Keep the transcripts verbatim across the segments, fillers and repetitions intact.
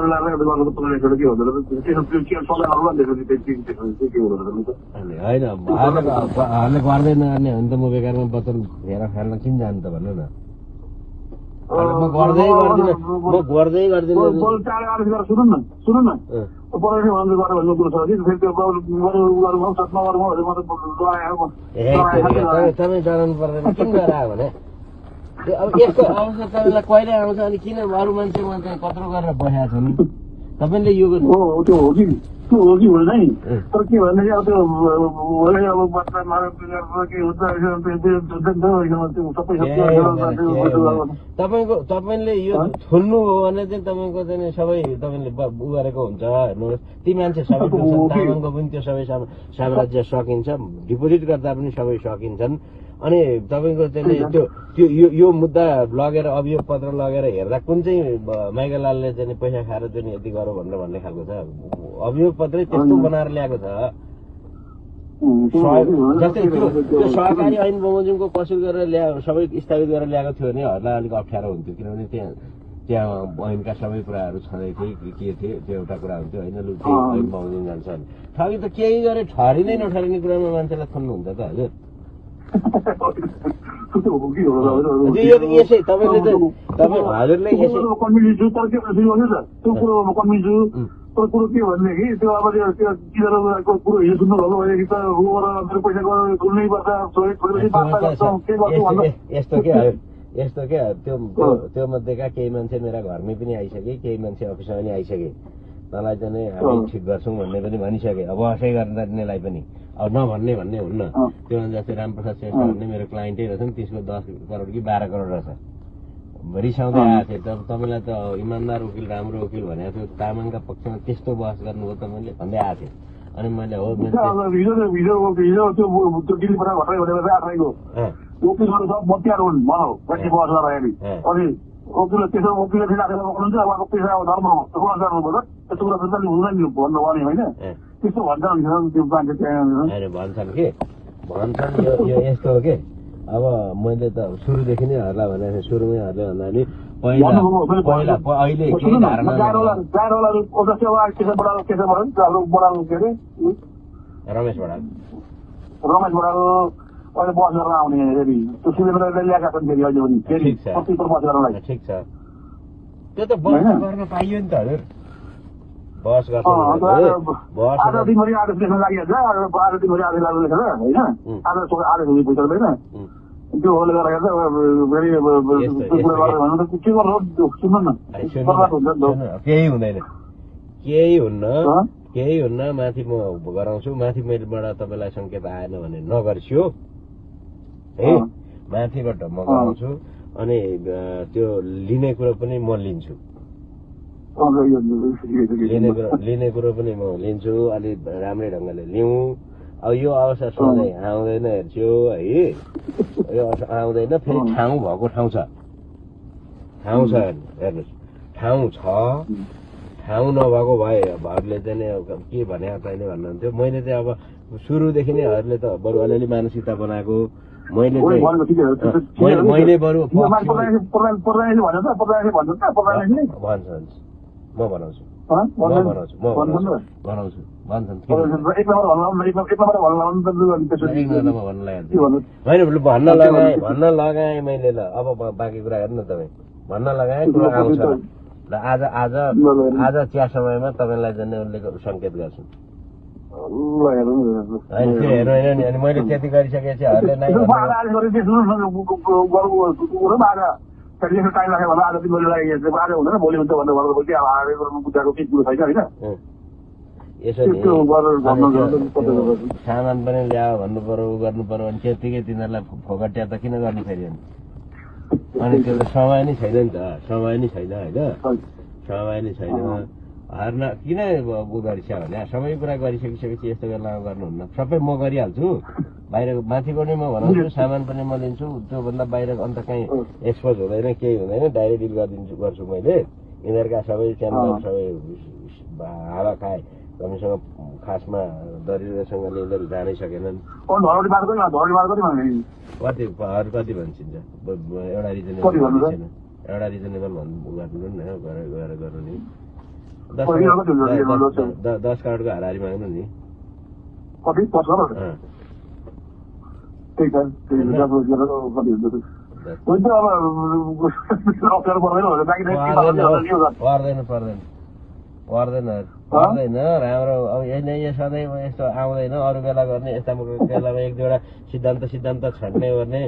उहाँहरूले गर्दैन गर्ने हो नि त म बेकारमा वचन हेर खेल्न किन जानु त भन्नु न म गर्दै गर्दिनँ म गर्दै गर्दिनँ सुन्नु न सुन्नु न तपाईँ भन्नु गरे भन्ने कुरो छ कि फेरि त्यो तपाईँ डराउनु पर्दैन किन गरायो भने अब यस्तो अवस्था तपाईँलाई कहिले आउँछ अनि किन अरू मान्छेमा चाहिँ कत्रो गरेर बसेको छ नि तपाईँले यो त्यो हो कि त्यो हो कि होइन है तर के भने अब त्यो अब बच्चा मारेर के हुन्छ तपाईँको तपाईँले यो छोड्नु हो भने चाहिँ तपाईँको चाहिँ सबै तपाईँले उ गरेको हुन्छ हेर्नुहोस् ती मान्छे सबै तामाङको पनि त्यो सबै साम्राज्य सकिन्छ डिपोजिट गर्दा पनि सबै सकिन्छन् अनि तपाईँको चाहिँ त्यो त्यो यो मुद्दा लगेर अभियोग पत्र लगेर हेर्दा कुन चाहिँ माइकेलालले चाहिँ पैसा खाएर चाहिँ यति गरौँ भनेर भन्ने खालको छ अभियोग पत्रै त्यस्तो बनाएर ल्याएको छ जस्तै त्यो सहकारी ऐन बमोजिमको कसुर गरेर ल्या सबै स्थापित गरेर ल्याएको थियो भनेहरूलाई अलिक अप्ठ्यारो हुन्थ्यो किनभने त्यहाँ त्यहाँ ऐनका सबै कुराहरू छँदै थिए के थिए त्यो एउटा कुरा हुन्थ्यो होइन लु त्यो ऐन बमोजिम जान्छ भने ठगी त केही गरे ठरिँदै नठरिने कुरामा मान्छेलाई थन्नुहुन्छ त हजुर यसै तपाईँले त तपाईँ हजुरले यसै कन्भिन्स तर के त्यो कुरो कन्भिन्स तर कुरो के भनेदेखि त्यो अब त्यो किनेरको कुरो हिजो सुन्नुभएको भनेदेखि त मेरो पैसा खुल्नै पर्छ यस्तो के यस्तो क्या त्यो त्यो मध्येका केही मान्छे मेरा घरमै पनि आइसके केही मान्छे अफिसमा पनि आइसके तँलाई चाहिँ हामी ठिक गर्छौँ भन्ने पनि भनिसके अब असै गर्नेलाई पनि अब नभन्ने भन्ने हुन्न त्यो जस्तै रामप्रसाद श्रेष्ठ भन्ने मेरो क्लाइन्टै रहेछन् त्यसको दस करोड कि बाह्र करोड रहेछ रिसाउँदै आएको थियो तब तपाईँलाई त इमान्दार वकिल राम्रो वकिल भनेको थियो तामाङका पक्षमा त्यस्तो बहस गर्नुभयो तपाईँले भन्दै आएको थियो अनि मैले हो वकिल त्यसो वकिलले फेरि आएर गर्नुहुन्छ उहाँको पेसा धर्म हो बहस गर्नुपर्छ त्यस्तो कुरा फेरि हुँदैन नि भन्नु भने होइन त्यस्तो भन्छ त्यो मान्छे त्यहाँ भन्छन् के भन्छन् यो यस्तो हो कि अब मैले त सुरुदेखि नै हर्ला भनेको सुरुमै हर्ले भन्दा नि पहिला पहिला अहिले केही धारणा रमेश बडाल रमेश बडाल अहिले बस गरेर आउने फेरि त्यो सुनेर ल्याएका छन् फेरि अहिले पनि फेरि पच्चिस बस गर्नलाई ठिक छ त्यो त बस गर्न पाइयो नि त हजुर बस गर्छ आज दिनभरि आदेश लेख्न लागिहाल्छ आज दिनभरि आदेश लागु लेखेर होइन आज आदेश हुने पैसा होइन त्यो होले गरेर फेरि के गर्नु सुन्नु न केही हुँदैन केही हुन्न केही हुन्न माथि म गराउँछु माथि मेलबाट तपाईँलाई सङ्केत आएन भने नगर्सियो है माथिबाट म गराउँछु अनि त्यो लिने कुरो पनि म लिन्छु लिने कुरो लिने कुरो पनि म लिन्छु अलि राम्रै ढङ्गले लिउँ अब यो अवस्था सोच्दै आउँदैन हेर्छु है यो आउँदैन फेरि ठाउँ भएको ठाउँ छ ठाउँ छ हेर्नुहोस् ठाउँ छ ठाउँ नभएको भएहरूले चाहिँ के भने छैन भन्नुहुन्थ्यो मैले चाहिँ अब सुरुदेखि नै हरूले त बरु अलिअलि मानसिकता बनाएको मैले मैले बरु भन्छ म बनाउँछु म बनाउँछु म बनाउँछु भन्छन् होइन भन्न लगाएँ भन्न लगाएँ मैले ल अब बाँकी कुरा हेर्नु न तपाईँ भन्न लगाएँ कुरो आउँछ ल आज आज आज चिया समयमा तपाईँलाई जाने उनले सङ्केत गर्छन् होइन त्यो हेर्नु होइन नि अनि मैले त्यति गरिसकेपछि हरूले नै टाइम राख्यो भने आज तिमीले आज हुँदैन भोलि हुन्छ भनेर भन्दाखेरि अब बुझाएको केही कुरो छैन होइन यसो सामान पनि ल्यायो भन्नु पर्यो गर्नु पर्यो भने त्यतिकै तिनीहरूलाई फोकट्या त किन गर्ने फेरि अनि त्यो त समय नै छैन नि त समय नै छैन होइन समय नै छैन हार्न किन उ गरिस्या भने सबै कुरा गरिसकिसकेपछि यस्तो बेलामा गर्नुहुन्न सबै म गरिहाल्छु बाहिर माथिको नै म भनाउँछु सामान पनि म लिन्छु त्योभन्दा बाहिर अन्त कहीँ एक्सपोज हुँदैन केही हुँदैन डाइरेक्ट डिल गरिदिन्छु गर्छु मैले यिनीहरूका सबै च्यानल सबै हावा खाए कमीसँग खासमा दरिद्रसँगले यिनीहरू जानै सकेनन् कति कति भन्छिन्छ एउटा रिजनेबल एउटा रिजनेबल भन्नु गर्नु न गएर गएर गर्नु नि दस करोडको हाराहारी माग्नु नि कति दस करोड त्यही छ पर्दैन पर्दैन पर्दैन पर्दैन राम्रो अब यही यो सधैँ यस्तो आउँदैन अरू बेला गर्ने यस्ता बेलामा एक दुईवटा सिद्धान्त सिद्धान्त छड्ने गर्ने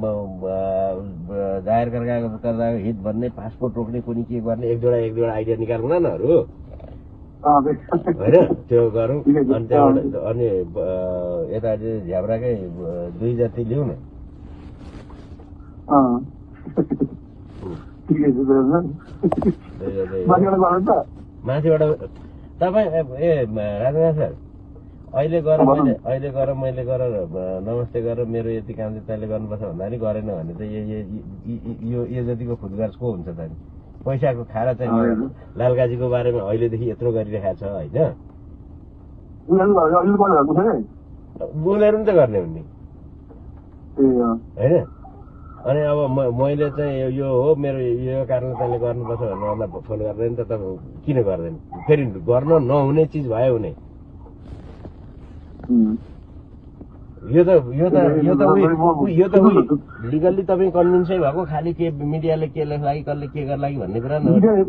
जाहेर गर्दा गर्दा हित भन्ने पासपोर्ट रोक्ने कुनै के गर्ने एक दुईवटा एक दुईवटा आइडिया निकालौँ न अरू होइन त्यो गरौँ अनि त्यहाँबाट अनि यता झ्याब्राकै दुई जति लिउँ न माथिबाट तपाईँ ए राजनाथ सर अहिले गर मैले अहिले गर मैले गर नमस्ते गरेर मेरो यति काम चाहिँ तैँले गर्नुपर्छ भन्दा नि गरेन भने त यो यो जतिको खुदगार्स को हुन्छ त नि पैसाको खाएर चाहिँ लालगाजीको बारेमा अहिलेदेखि यत्रो गरिरहेको छ होइन बोलेर पनि त गर्ने हुने होइन अनि अब मैले चाहिँ यो हो मेरो यो कारणले तैँले गर्नुपर्छ भनेर मलाई फोन गर्दैन त तपाईँ किन गर्दैन फेरि गर्न नहुने चिज भयो हुने यो त यो त यो त यो त लिगल्ली तपाईँ कन्भिन्सै भएको खालि के मिडियाले के लेख लागि कसले के गर् लागि भन्ने कुरा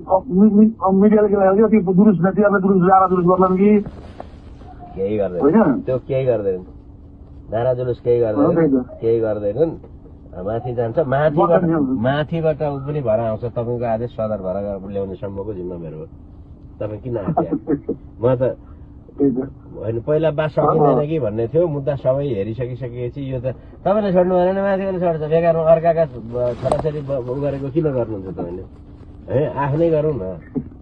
केही गर्दैन त्यो केही गर्दैन नारा जुलुस केही गर्दैन केही गर्दैनन् माथि जान्छ माथिबाट माथिबाट ऊ पनि भएर आउँछ तपाईँको आदेश सदर भएर ल्याउने सम्मको जिम्मा मेरो हो तपाईँ किन आएको म त होइन पहिला बात सकिँदैन कि भन्ने थियो मुद्दा सबै हेरिसकिसकेपछि यो त तपाईँले छोड्नु भएन माथिबाट छोड्छ बेकारमा अर्काका छोराछोरी उ गरेको किन गर्नुहुन्छ तपाईँले है आफ्नै गरौँ न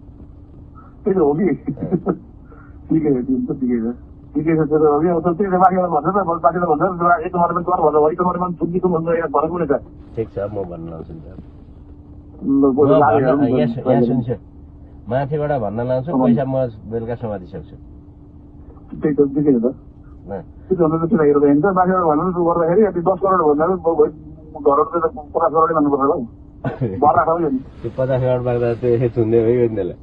ठिक छ म भन्न लाउँछु यहाँ सुन्छु माथिबाट भन्न लाउँछु पैसा म बेलुका समातिसक्छु त्यही त ठिकै छ त हेरेर हिँड्छ माथिबाट भन्नु गर्दाखेरि दस करोड भन्दा घरहरू त पचास करोडै भन्नुपर्छ हौ बर्रा खाऊ नि त्यो पचास करोड माग्दा त्यो यसै छुन्दै भयो नि त्यसलाई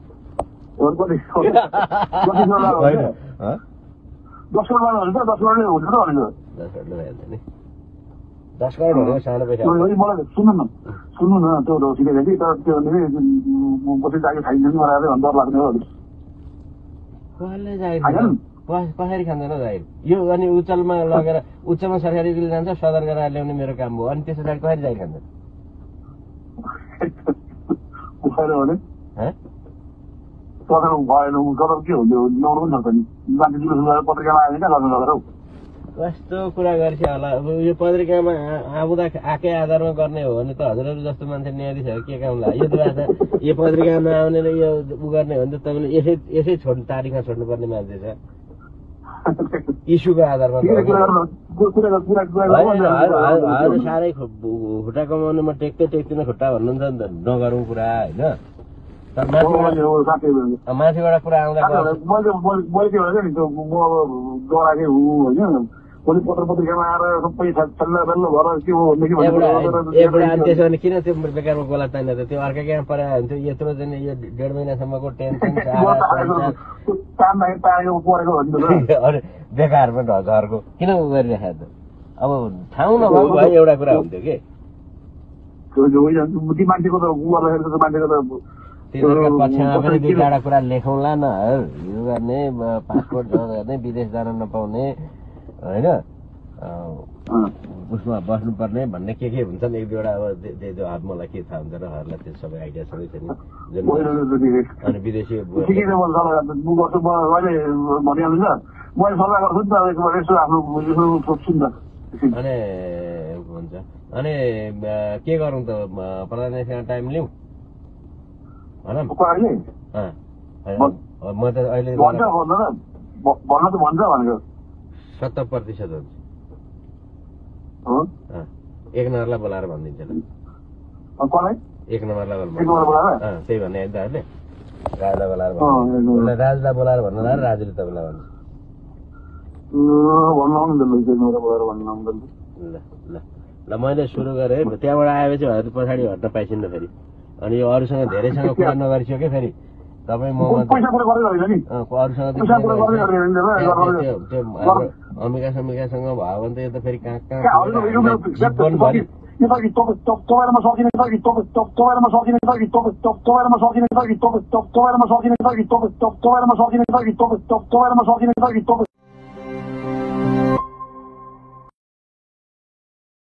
दस करोड माग्नु हुन्छ दस करोडै हुन्छ त भनेको दस करोड भइहाल्छ नि दस करोड भनेको सानो पैसा मलाई सुन्नु न सुन्नु न त्यो ठिकै छ कि तर त्यो भने पछि जागिर खाइन्छ नि मलाई डर लाग्ने हो कसले जागिर कसरी खाँदैन जागिर यो अनि उच्चलमा लगेर उच्चमा सरकारी जान्छ सदर गरेर ल्याउने मेरो काम हो अनि त्यस पछाडि कसरी जागिर खान्छ कस्तो कुरा गर्छ होला यो पत्रिकामा आउँदा आएकै आधारमा गर्ने हो भने त हजुरहरू जस्तो मान्छे न्यायाधीशहरू के काम लाग्यो यो त यो पत्रिकामा आउने र यो उ गर्ने हो भने त तपाईँले यसै यसै छोड्नु तारिखमा छोड्नुपर्ने मान्छे छ इस्युको आधारमा साह्रै खुट्टा कमाउनुमा टेक्दै टेक्दिन खुट्टा भन्नुहुन्छ नि त नगरौँ कुरा होइन माथिबाट कुरा आउँदा पत्र पत्रिकामा आएर सबै त्यसो भने किन त्यो बेकारमा गोला तान्दा त त्यो अर्का कहाँ परेको हुन्थ्यो यत्रो चाहिँ यो डेढ महिनासम्मको टेन्सन बेकारमा घरको किन उ गरिरहेको त अब ठाउँ नभएको भए एउटा कुरा हुन्थ्यो कि मान्छेको त पक्षमा पनि दुई चारवटा कुरा लेखौँला न यो गर्ने पासपोर्ट गर्ने विदेश जान नपाउने होइन उसमा बस्नुपर्ने भन्ने के के हुन्छन् एक दुईवटा अब त्यो अब मलाई के थाहा हुन्छ र हरूलाई त्यो सबै आइडिया सबै छ नि जुन अनि विदेशी अनि हुन्छ अनि के गरौँ त प्रधानमन्त्रीसँग टाइम लिउँ भन म त अहिले सत्तर प्रतिशत हुन्छ एक नम्बरलाई बोलाएर भनिदिन्छ एक नम्बरलाई त्यही भन्ने दाहरूले राजलाई बोलाएर भन्नु राजलाई बोलाएर भन्नु र राजुले तपाईँलाई भन्नु ल ल ल मैले सुरु गरेँ त्यहाँबाट आएपछि पछाडि हट्न पाइसिन्न फेरि अनि यो अरूसँग धेरैसँग कुरा नगरिसक्यो फेरि तपाईँ म पैसा कुरा गरेर होइन नि अरूसँग पैसा कुरा गर्दै गरेर अमिका समिकासँग भयो भने त यो त फेरि कहाँ कहाँ नेपाली तपाईँहरूमा सकिने नेपाली तपाईँहरूमा सकिने नेपाली तपाईँहरूमा सकिने नेपाली तपाईँहरूमा सकिने नेपाली तपाईँहरूमा सकिने नेपाली तपाईँहरूमा सकिने नेपाली